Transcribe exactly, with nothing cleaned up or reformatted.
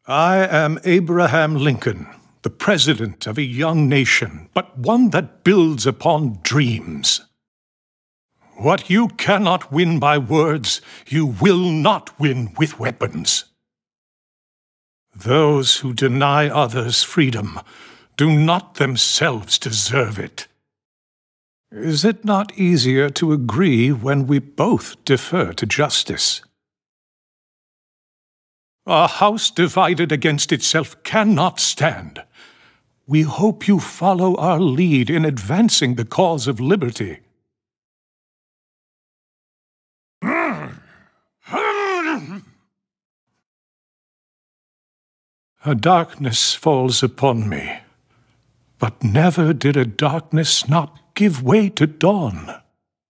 I am Abraham Lincoln, the president of a young nation, but one that builds upon dreams. What you cannot win by words, you will not win with weapons. Those who deny others freedom do not themselves deserve it. Is it not easier to agree when we both defer to justice? A house divided against itself cannot stand. We hope you follow our lead in advancing the cause of liberty. A darkness falls upon me, but never did a darkness not give way to dawn.